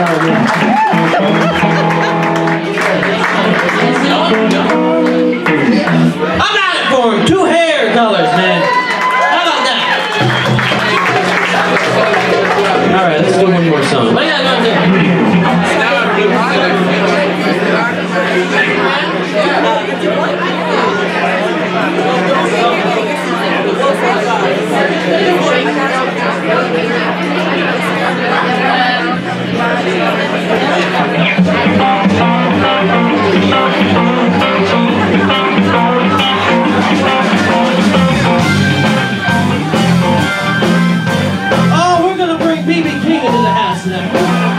I got it for him. 2 hair colors, man. How about that? All right, let's do one more song. What do you got going there? Oh, we're gonna bring BB King into the house now.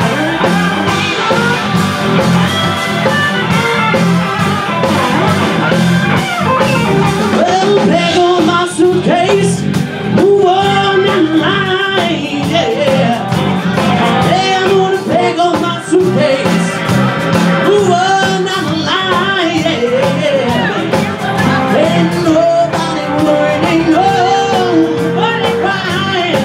Well, there goes my suitcase. Move on in line, yeah. Hey, I'm gonna take on my suitcase. Move on down the line, yeah. Ain't nobody worried, ain't nobody crying.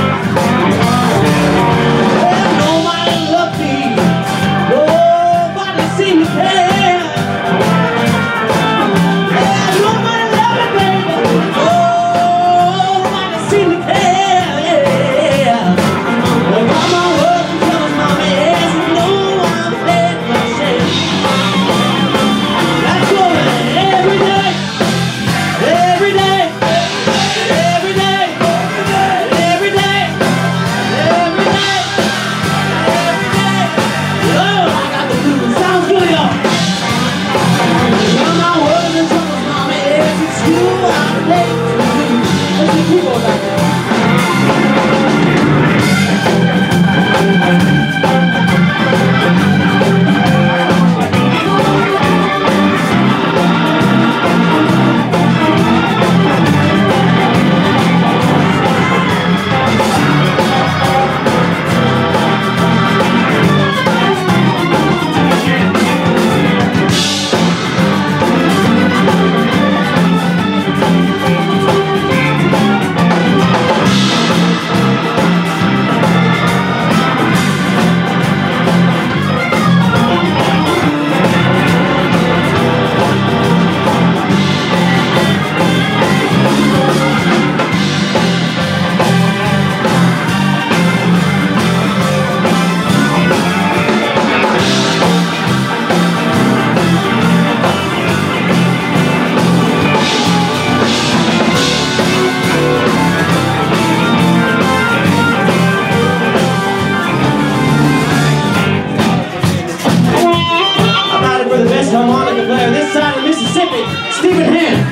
Well, nobody loved me, nobody seemed to care. Yeah, nobody loved me, baby, nobody seemed to care, yeah. Well, mama worked until mommy asked me, no, I'm dead for shame. That's going every day, every day, every day, every day, every day, every day. Oh, I got the blues. Sounds good, y'all. Well, my worked until mommy asked me, school, I'm late for you. Let's see people back there. Harmonica player this side of Mississippi, Stephen Hand.